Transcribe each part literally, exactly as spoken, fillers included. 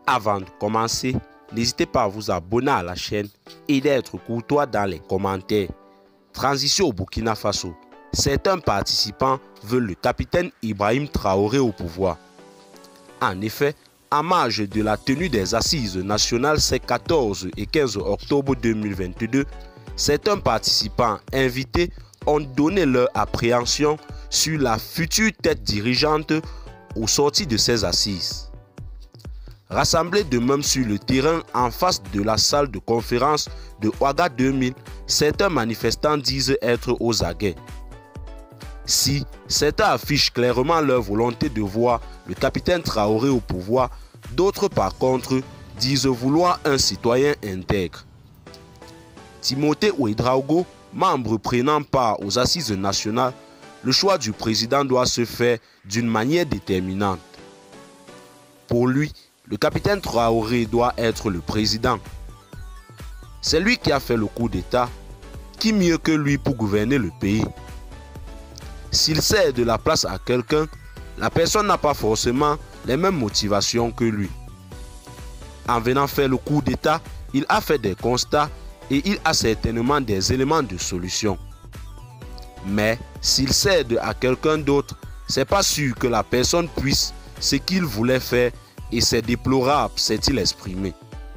Avant de commencer, n'hésitez pas à vous abonner à la chaîne et d'être courtois dans les commentaires. Transition au Burkina Faso. Certains participants veulent le capitaine Ibrahim Traoré au pouvoir. En effet, en marge de la tenue des assises nationales ces quatorze et quinze octobre deux mille vingt-deux, certains participants invités ont donné leur appréhension sur la future tête dirigeante au sortir de ces assises. Rassemblés de même sur le terrain en face de la salle de conférence de Ouaga deux mille, certains manifestants disent être aux aguets. Si certains affichent clairement leur volonté de voir le capitaine Traoré au pouvoir, d'autres par contre disent vouloir un citoyen intègre. Timothée Ouédraogo, membre prenant part aux assises nationales, le choix du président doit se faire d'une manière déterminante. Pour lui, le capitaine Traoré doit être le président. C'est lui qui a fait le coup d'État. Qui mieux que lui pour gouverner le pays? S'il cède de la place à quelqu'un, la personne n'a pas forcément les mêmes motivations que lui. En venant faire le coup d'État, il a fait des constats et il a certainement des éléments de solution. Mais s'il cède à quelqu'un d'autre, c'est pas sûr que la personne puisse ce qu'il voulait faire et c'est déplorable, s'est-il exprimé.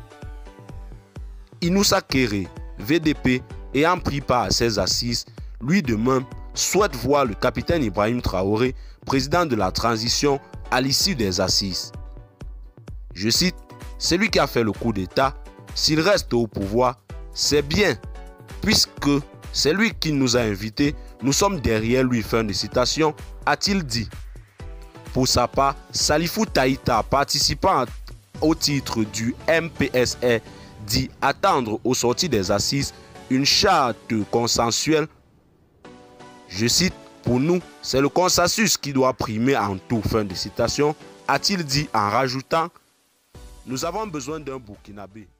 Inoussa Kéré, V D P, ayant pris part à ces assises, lui de même souhaite voir le capitaine Ibrahim Traoré, président de la transition, à l'issue des assises. Je cite, « Celui qui a fait le coup d'État, s'il reste au pouvoir, c'est bien, puisque c'est lui qui nous a invités, nous sommes derrière lui, fin de citation, a-t-il dit. » Pour sa part, Salifou Taïta, participant au titre du M P S R, dit attendre au sortir des assises une charte consensuelle. Je cite, « Pour nous, c'est le consensus qui doit primer en tout, fin de citation, a-t-il dit en rajoutant, nous avons besoin d'un Burkinabé.